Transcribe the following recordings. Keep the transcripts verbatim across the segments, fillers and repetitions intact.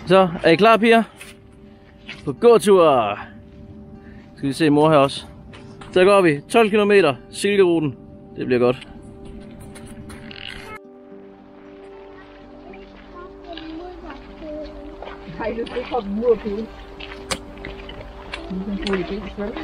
Så, er I klar, piger? På gåtur! Skal vi se mor her også. Så går vi tolv kilometer Silkeruten. Det bliver godt. Har I lyst til at komme ud og pille? Nu kan få det pils, vel?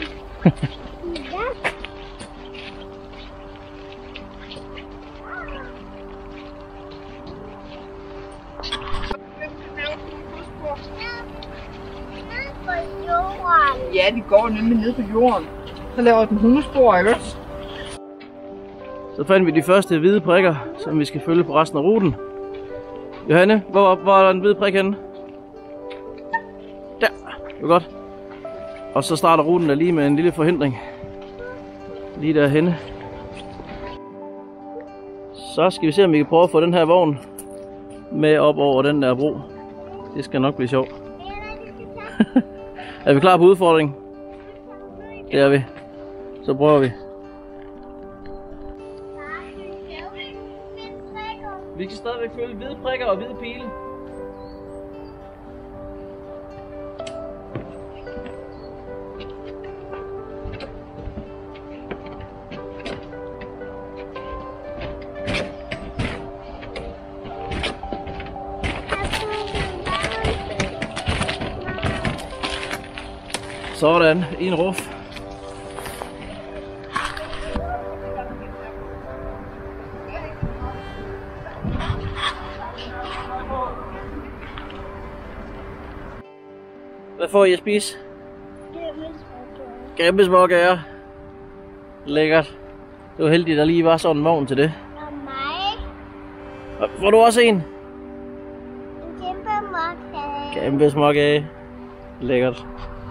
Ja, de går nemlig ned på jorden. Så laver den hundespor, ikke også? Så fandt vi de første hvide prikker, som vi skal følge på resten af ruten. Johanne, hvor, hvor er der en hvid prik henne? Der, det var godt. Og så starter ruten der lige med en lille forhindring. Lige derhenne. Så skal vi se, om vi kan prøve at få den her vogn med op over den der bro. Det skal nok blive sjovt. Er vi klar på udfordringen? Det er vi. Så prøver vi. Vi kan stadigvæk følge hvide prikker og hvide pile. Sådan, en ruf. Hvad får I at spise? Gæmmesmåkager. Lækkert. Det var heldigt, at der lige var sådan en vogn til det. Og mig. Får du også en? En kæmpe småkage. Kæmpe småkage. Lækkert.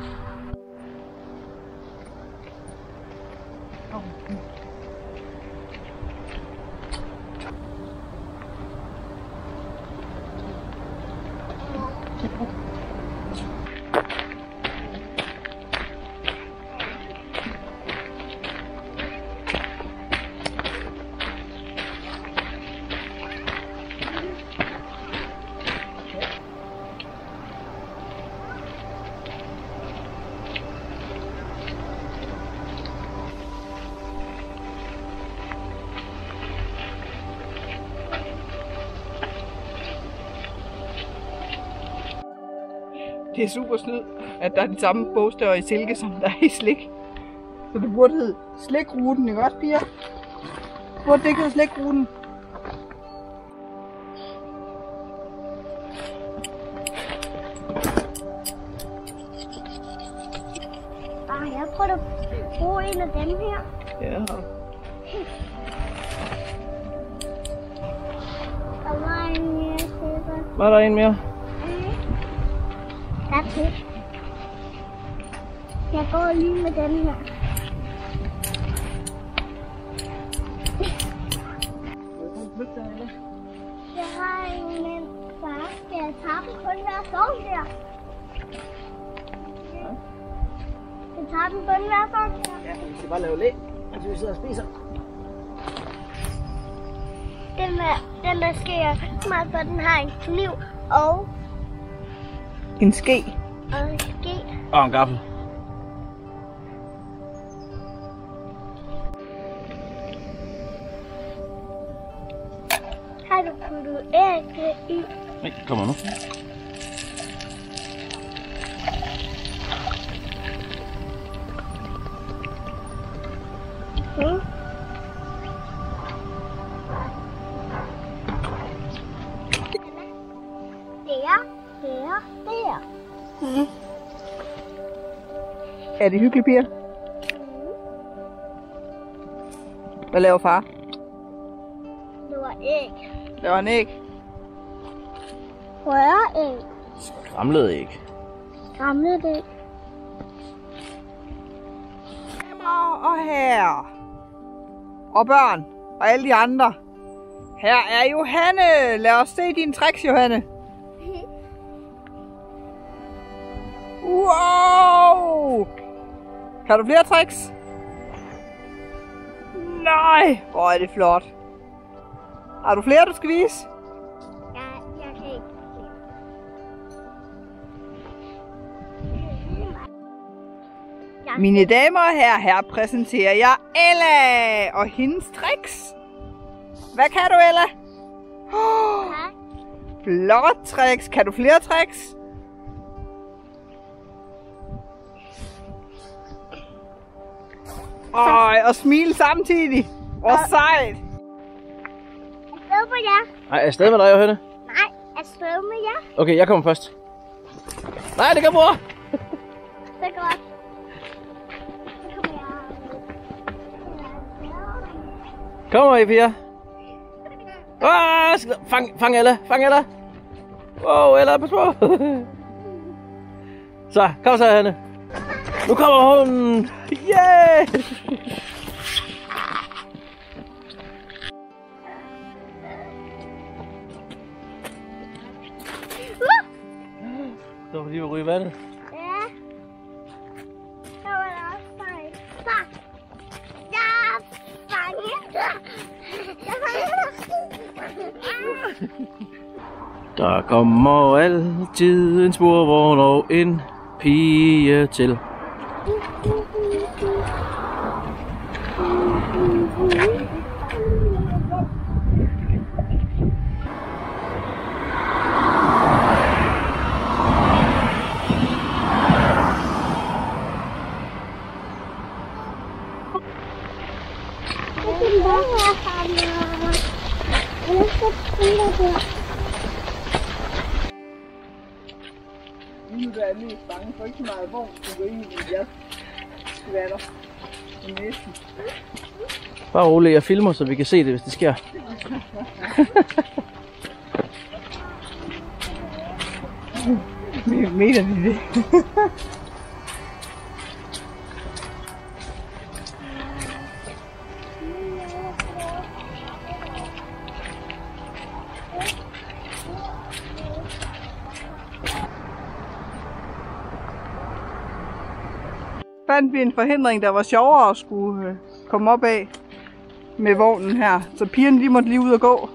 Det er super snyd, at der er de samme bogstaver i silke, som der er i slik. Så det burde hedde slikruten, ikke også, piger? Burde det ikke hedde slikruten? Bare jeg prøver at bruge en af dem her. Ja. Der var en mere sikkert. Var der en mere? Der er to. Jeg går lige med den her. Jeg har en med far. Skal jeg tage dem kun hver sovn der? Jeg tager dem kun hver sovn der. Ja, vi skal bare lave læ, mens vi sidder og spiser. Den der, den der sker meget for, den har en kniv og, En ske. og en ske. Og en gaffel. Har du puttet æg i? Nej, kommer nu. Mm. Der, der, der. Mm. Er det hyggeligt, piger? Hvad laver far? Det var æg. Der var en æg. Røre æg. Skramlet æg. Skramlet æg. Emmer og her. Og børn. Og alle de andre. Her er Johanne. Lad os se dine tricks, Johanne. Wow! Kan du flere tricks? Nej, hvor er det flot. Har du flere, du skal vise? Jeg, jeg kan ikke se. Mine damer og herrer, her præsenterer jeg Ella og hendes tricks. Hvad kan du, Ella? Oh, flot tricks. Kan du flere tricks? Øj, og smile samtidig. Hvor sejt. Afsted med jer. Nej, afsted med dig, Johanne. Nej, afsted med jer. Okay, jeg kommer først. Nej, det gør mor. Det er godt. Så kommer jeg. Kommer I, piger? Ah, fang, fang Ella, fang Ella. Wow, Ella, pas på. Så, kom så, Hanne. Nu kommer hun. Yeah! Så var lige at ryge vandet. Ja. Der var der også fejl. Fang. Jeg fanger. Jeg fanger. Der kommer altid en sporvogn og en pige til. Nu er jeg mest bange for ikke så meget vogn, så går ind i jeg skal være der. Næsten. Bare rolig, jeg filmer, så vi kan se det, hvis det sker. Mener de det? Fandt vi en forhindring, der var sjovere at skulle øh, komme op af med vognen her. Så pigerne lige måtte lige ud og gå.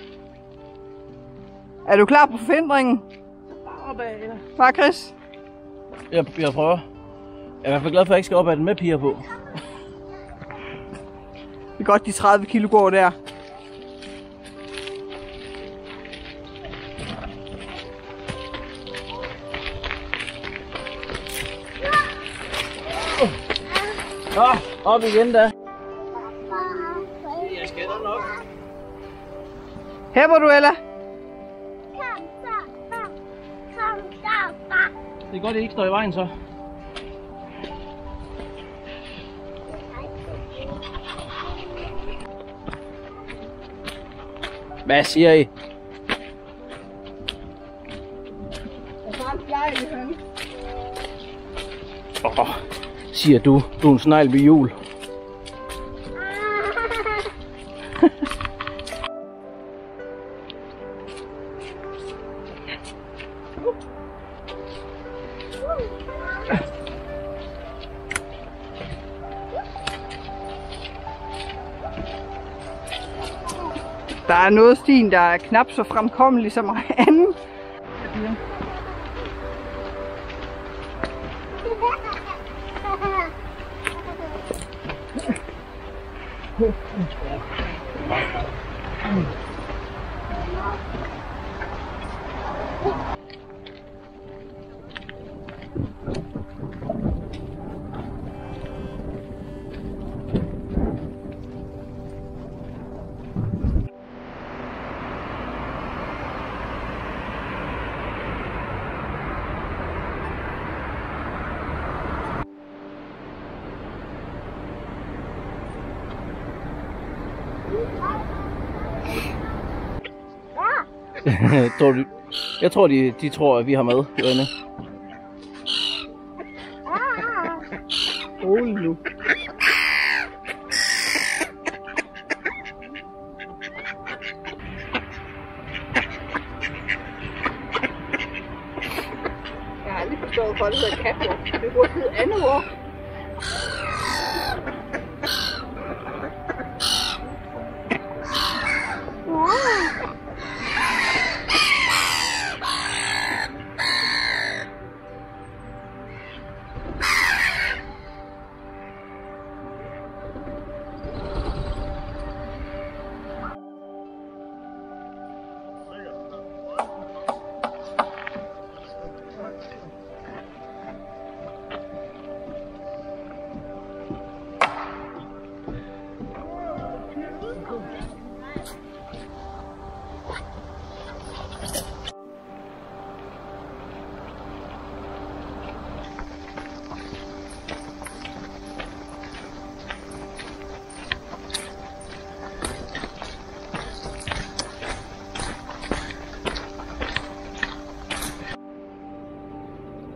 Er du klar på forhindringen? Bare Chris? Jeg, jeg prøver. Jeg er i hvert fald glad for, at jeg ikke skal op ad den med piger på. Det er godt, de tredive kilo går der. Nå, op igen da. Jeg skal da nok. Her var du, Ella. Kom så, far. Kom så, far. Det er godt, at I ikke står i vejen så. Hvad siger I? Jeg har en fly i høn. Åh, oh, siger du. Du er en snegl ved jul. Der er noget stien, der er knap så fremkommelig som anden. tror du, jeg tror, de, de tror, at vi har mad, Johanne. Rolig nu. Jeg har aldrig forstået, hvor det hedder catwalk. Det burde hedde andet ord.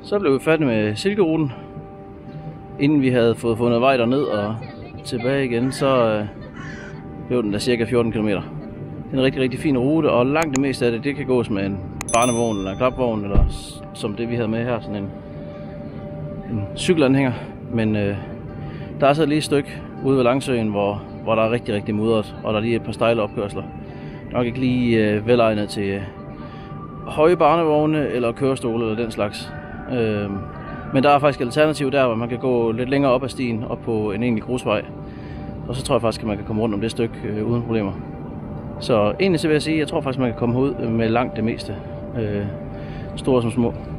Så blev vi færdige med Silkeruten. Inden vi havde fået fundet vej derned og tilbage igen, så øh, blev den der cirka fjorten kilometer. Det er en rigtig, rigtig fin rute, og langt det meste af det, det kan gås med en barnevogn eller en klapvogn, eller som det vi havde med her, sådan en, en cykelanhænger. Men øh, der er så lige et stykke ude ved Langsøen, hvor, hvor der er rigtig, rigtig mudret, og der er lige et par stejle opkørsler. Nok ikke lige øh, velegnet til øh, høje barnevogne eller kørestole eller den slags. Øh, men der er faktisk alternativ der, hvor man kan gå lidt længere op ad stien, op på en egentlig grusvej. Og så tror jeg faktisk, at man kan komme rundt om det stykke øh, uden problemer. Så egentlig så vil jeg sige, at jeg tror faktisk, man kan komme ud med langt det meste. Øh, store som små.